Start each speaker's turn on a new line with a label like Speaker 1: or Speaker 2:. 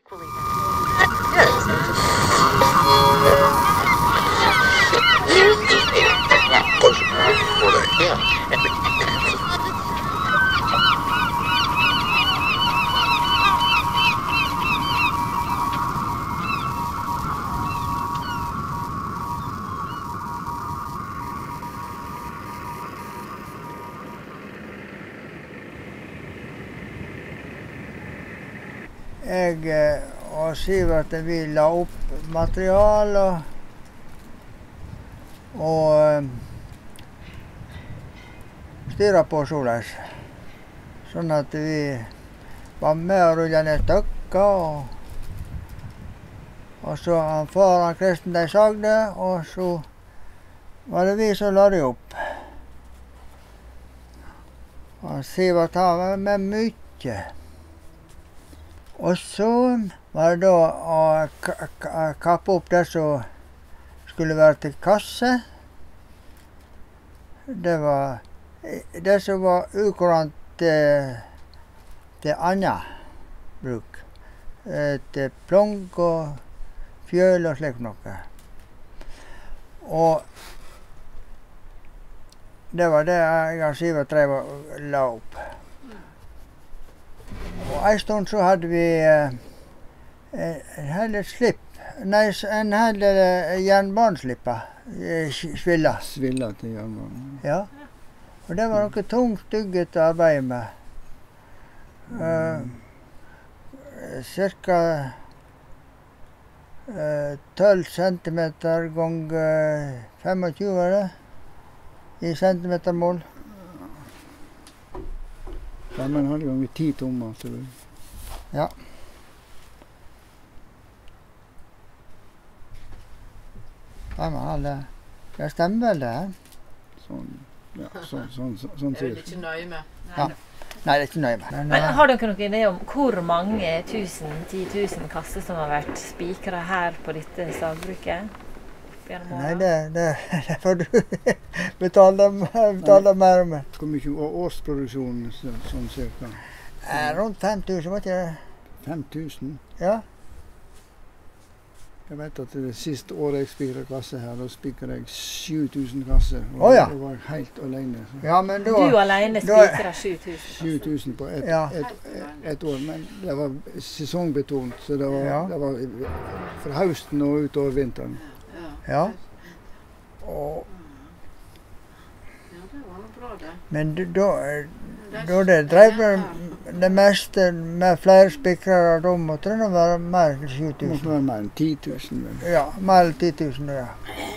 Speaker 1: Jeg og Sivert vi la opp materiale og styret på såleis. Sånn at vi var med og rullet ned støkker. Og så far og Kristen de sagde, og så var det vi som la det opp. Og Sivert var med mye. Og så var det da å kappe opp det som skulle være til kasse. Det var det som var ukurant til annet bruk. Til plong og fjøl og slik noe. Og det var det jeg og Sivert drev og la opp. Og en stund så hadde vi en hel slipp. Nei, en hel jernbaneslipper. Svilla.
Speaker 2: Svilla til jernbanen.
Speaker 1: Ja. Og det var noe tungt, stygget å arbeide med. Cirka 12 centimeter ganger 25 var det. I centimetermål.
Speaker 2: 5,5 ganger 10 tommer, tror du.
Speaker 1: Ja. Det stemmer vel det.
Speaker 2: Sånn, ja, sånn
Speaker 3: Det er vel ikke nøye med.
Speaker 1: Ja. Nei, det er ikke nøye med.
Speaker 4: Men har dere noen idé om hvor mange 10 000 kasser som har vært spikret her på dette sagbruket?
Speaker 1: Nei, det får du betale mer om.
Speaker 2: Hvor mye årsproduksjon sånn cirka?
Speaker 1: Rundt 5 000, var ikke det?
Speaker 2: 5 000?
Speaker 1: Ja.
Speaker 2: Jeg vet at det siste året jeg spikret kasse her, da spikret jeg 7 000 kasser. Og
Speaker 1: ja.
Speaker 2: jeg var helt alene. Så.
Speaker 1: Ja, men da,
Speaker 4: du alene spikret 7 000 kasser?
Speaker 2: 7 000 på
Speaker 1: Ja.
Speaker 2: et år, men det var sesongbetont, så det var fra høsten og utover vinteren.
Speaker 1: Ja. Og,
Speaker 3: Ja, det var noe bra det.
Speaker 1: men da det drev det meste med flere spikrere, da måtte det være mer enn 7
Speaker 2: Det måtte
Speaker 1: 000.
Speaker 2: være mer enn 10 000. Vel.
Speaker 1: Ja, mer enn 10 000, ja.